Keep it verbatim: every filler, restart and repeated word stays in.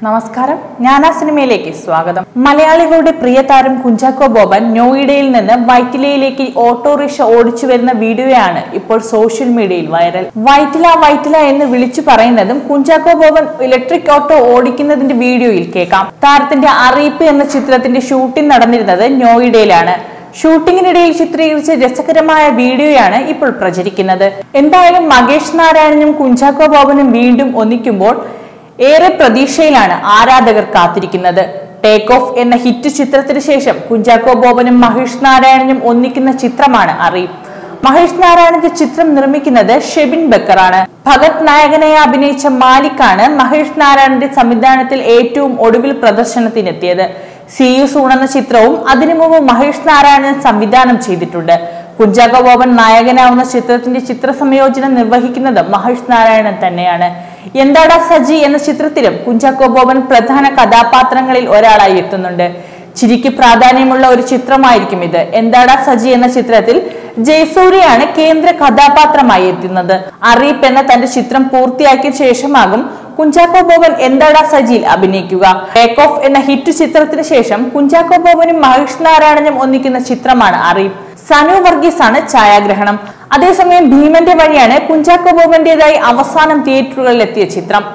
നമസ്കാരം, ഞാൻ ആ സിനിമയിലേക്ക് സ്വാഗതം. മലയാളികളുടെ പ്രിയ താരം കുഞ്ചാക്കോ ബോബൻ നോയിഡയിൽ നിന്ന് വൈറ്റിലയിലേക്ക് ഓട്ടോറിക്ഷ ഓടിച്ചു വരുന്ന വീഡിയോയാണ് ഇപ്പോൾ സോഷ്യൽ മീഡിയയിൽ വൈറൽ. വൈറ്റില വൈറ്റില എന്ന് വിളിച്ചു പറയുന്നതും കുഞ്ചാക്കോ ബോബൻ ഇലക്ട്രിക് ഓട്ടോ ഓടിക്കുന്നതിന്റെ വീഡിയോയിൽ കേൾക്കാം. താരത്തിന്റെ അറിയിപ്പ് എന്ന ചിത്രത്തിന്റെ ഷൂട്ടിംഗ് നടന്നിരുന്നത് നോയിഡയിലാണ്. ഷൂട്ടിങ്ങിനിടയിൽ ചിത്രീകരിച്ച രസകരമായ വീഡിയോയാണ് ഇപ്പോൾ പ്രചരിക്കുന്നത്. എന്തായാലും മഹേഷ് നാരായണനും കുഞ്ചാക്കോ ബോബനും വീണ്ടും ഒന്നിക്കുമ്പോൾ ഏറെ പ്രതീക്ഷയിലാണ് ആരാധകർ കാത്തിരിക്കുന്നത്. ടേക്ക് ഓഫ് എന്ന ഹിറ്റ് ചിത്രത്തിന് ശേഷം കുഞ്ചാക്കോ ബോബനും മഹേഷ് നാരായണനും ഒന്നിക്കുന്ന ചിത്രമാണ് അറിയിപ്പ്. മഹേഷ് നാരായണന്റെ ചിത്രം നിർമ്മിക്കുന്നത് ഷെബിൻ ബക്കറാണ്. ഭഗത് നായകനായി അഭിനയിച്ച മാലിക്കാണ് മഹേഷ് നാരായണന്റെ സംവിധാനത്തിൽ ഏറ്റവും ഒടുവിൽ പ്രദർശനത്തിനെത്തിയത്. സി യു സൂൺ എന്ന ചിത്രവും അതിനു മുമ്പ് മഹേഷ് നാരായണൻ സംവിധാനം ചെയ്തിട്ടുണ്ട്. കുഞ്ചാക്കോ ബോബൻ നായകനാവുന്ന ചിത്രത്തിന്റെ ചിത്ര സംയോജനം നിർവഹിക്കുന്നത് മഹേഷ് നാരായണൻ തന്നെയാണ്. എന്താടാ സജി എന്ന ചിത്രത്തിലും കുഞ്ചാക്കോ ബോബൻ പ്രധാന കഥാപാത്രങ്ങളിൽ ഒരാളായി എത്തുന്നുണ്ട്. ചിരിക്ക് പ്രാധാന്യമുള്ള ഒരു ചിത്രമായിരിക്കും ഇത്. എന്താടാ സജി എന്ന ചിത്രത്തിൽ ജയസൂര്യയാണ് കേന്ദ്ര കഥാപാത്രമായി എത്തുന്നത്. അറിയിപ്പ് എന്ന തന്റെ ചിത്രം പൂർത്തിയാക്കിയ ശേഷമാകും കുഞ്ചാക്കോ ബോബൻ എന്താടാ സജിയിൽ അഭിനയിക്കുക. ടേക്ക് ഓഫ് എന്ന ഹിറ്റ് ചിത്രത്തിന് ശേഷം കുഞ്ചാക്കോ ബോബനും മഹേഷ് നാരായണനും ഒന്നിക്കുന്ന ചിത്രമാണ് അറിയിപ്പ്. സനു വർഗീസ് ആണ് ഛായാഗ്രഹണം. അതേസമയം ഭീമന്റെ വഴിയാണ് കുഞ്ചാക്കോ ബോബന്റേതായി അവസാനം തിയേറ്ററുകളിൽ എത്തിയ ചിത്രം.